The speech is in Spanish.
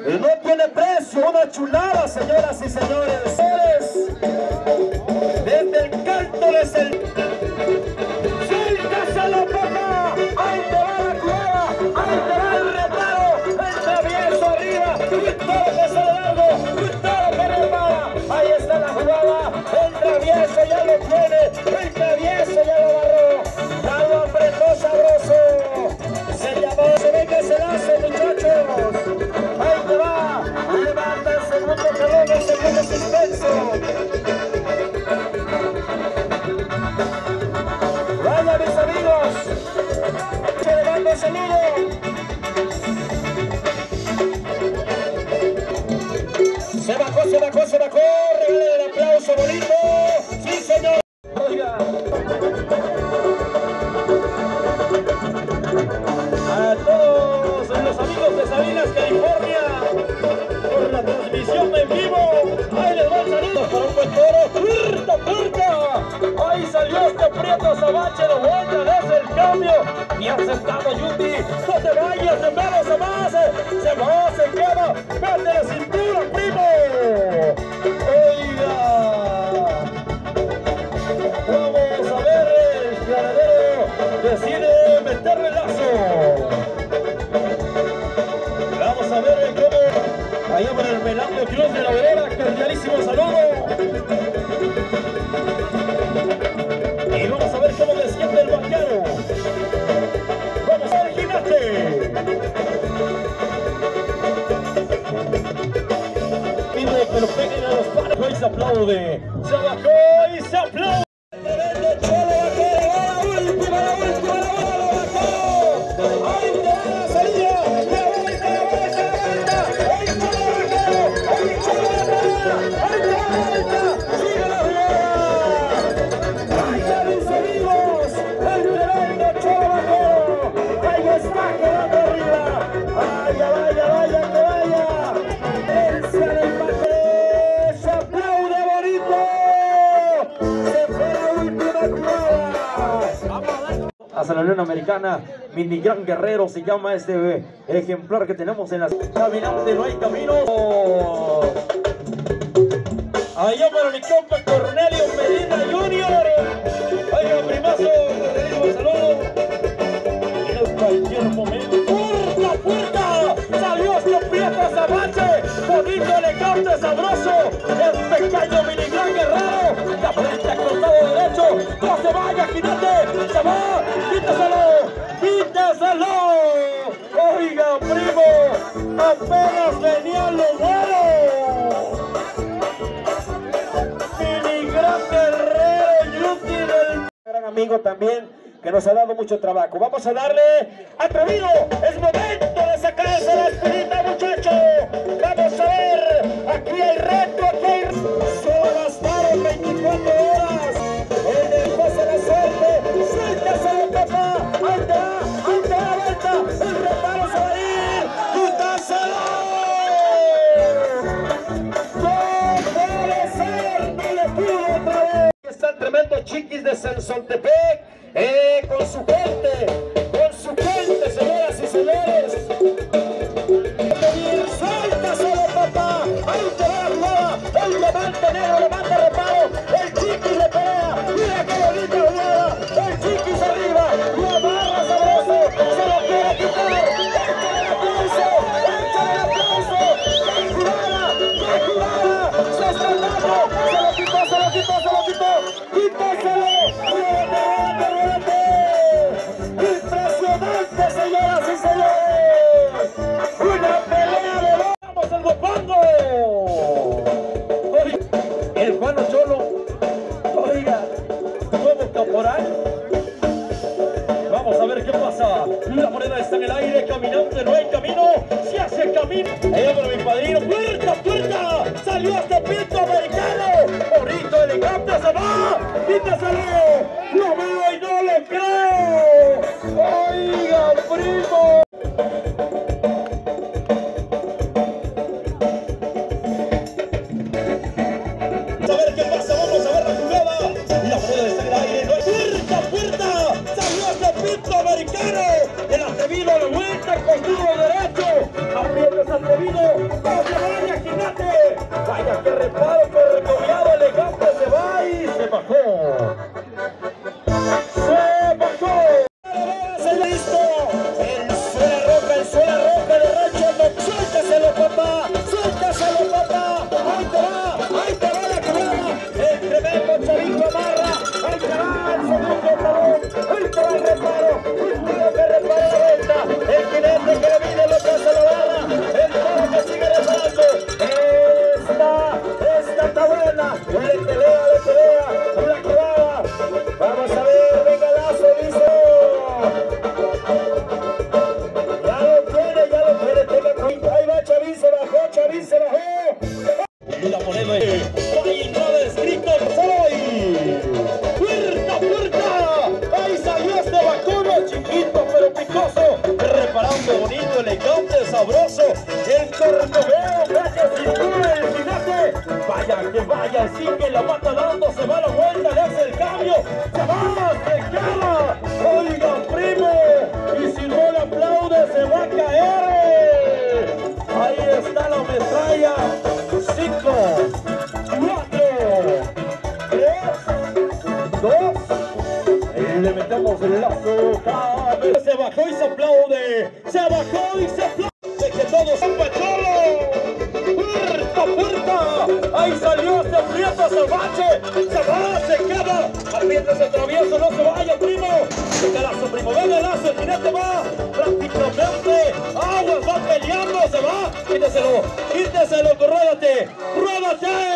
no tiene precio, una chulada, señoras y señores. Desde el Cárteles el... ¡Suéltaselo, papá! ¡Ahí te va la jugada! ¡Ahí te va el reparo! ¡El travieso arriba! ¡Todo que se largo! ¡Todo que repara! ¡Ahí está la jugada! ¡El travieso ya lo tiene! ¡El travieso ya lo agarró! ¡Ya lo apretó sabroso! Se llamó, se ve que se la hace, muchachos. ¡Ahí te va! ¡Levanta el segundo calón, el segundo suspenso! ¡Vaya, mis amigos! ¡Se levanta el saludo! Se bajó, regale el aplauso bonito. ¡Sí, señor! Oiga. A todos los amigos de Sabinas, California, por la transmisión en vivo. Ahí les va el saludo para un buen toro. ¡Puerta! Ahí salió este Prieto Azabache de vuelta desde el cambio. Y aceptado Yuti. No te vayas, de menos a más. Se va, se queda. ¡Mete la cintura, primo! Oiga. Vamos a ver, el ganadero decide meterle lazo. Vamos a ver cómo allá por el Melanco Cruz de la Vereda, cordialísimo saludo. Y vamos a ver cómo desciende el vaquero. Vamos a ver el jinete. Pide que lo peguen a los palos y se aplaude. Se bajó y se aplaude. Hacia la Unión Americana, Mini Gran Guerrero se llama este ejemplar que tenemos en la caminante, no hay camino. Allá para mi compa Cornelio Medina Jr. Oiga, primazo, un saludo. Y en cualquier momento, ¡puerta! Salió este Prieto Azabache, bonito, elegante, sabroso, el pequeño Mini Gran Guerrero, la frente cortado derecho, no se vaya, jinete, se va, quítaselo, oiga, primo, apenas venían los vuelos. Mini Gran Guerrero, Yuti del gran amigo también, que nos ha dado mucho trabajo. Vamos a darle atrevido, es momento de sacarse la espinita, muchacho. Vamos a ver, aquí hay reto, aquí hay... Solo bastaron 24 horas. El del juez de la suerte, suéltaselo, papá. Ahí te va, vuelta. El reparo se va a ir. ¡Quítaselo! ¡No puede ser! ¡No le pudo otra vez! Aquí está el tremendo Chiquis de Sensontepeque. Con su gente, señoras y señores. Suéltaselo, papá. Ahí te va la jugada. El levante negro, levante reparo. El Chiquis le pelea. Mira qué bonita jugada. El Chiquis arriba. Lo amarra sabroso. Se lo quiere quitar. Échale el aplauso. Échale el aplauso. ¡Qué jugada! ¡Qué jugada! Se está dando. Se lo quitó. Quítaselo. Impresionante, señoras y señores. Una pelea de los... ¡Vamos al Guapango! El Juan Cholo. Oiga, nuevo caporal. Vamos a ver qué pasa. La moneda está en el aire, caminante, no hay camino. Se hace camino. Allá para mi padrino. ¡Puerta! Salió este Pinto americano. Bonito, elegante, se va. ¡Quítaselo! ¡Lo veo y no lo creo! ¡Oiga, primo! Vamos a ver qué pasa, vamos a ver la jugada. La moneda está en el aire, no hay... ¡Puerta! ¡Salió este Pinto americano! El atrevido a la vuelta con duro derecho. Aprieta ese atrevido. atrevido. Vaya, vaya, jinete. Vaya, que reparo, que recogiado, elegante, se va y se bajó. Se bajó. Listo. El suela roja de rancho. No, suéltaselo, papá. Suéltaselo, papá. Ahí te va la quebrada. El tremendo Chavito amarra. Ahí te va el segundo talón. Ahí te va el reparo. Último que repara la vuelta. El jinete que le mide lo que hace la barra. El toro que sigue reparando. Esta está buena. Le pelea. La quebrada. Vamos a ver, venga Lazo, dice. Ya lo tiene, tenga cuidado. Ahí va Chavín, se bajó. Y la moneda ahí entrada escrito soy. ¡Puerta! Ahí salió este vacuno, chiquito pero picoso. Reparando bonito, elegante, sabroso. El cornoveo, gracias cintura, el jinete. Vaya que vaya, sigue la mata dando, se va la vuelta, le hace el cambio. Se va, se queda. Oigan, primo. Y si no le aplaude, se va a caer. Ahí está la metralla. 5, 4, 3, 2. Le metemos el lazo. Se bajó y se aplaude. De que todos son pacholo. Puerta. Ahí salió, se aprieta, se bache. Se va, se queda. Aprieta, se travieso, no se vaya, primo. Venga Lazo, primo, venga Lazo, el jinete va prácticamente. Aguas, va peleando, se va. Quíteselo, ródate.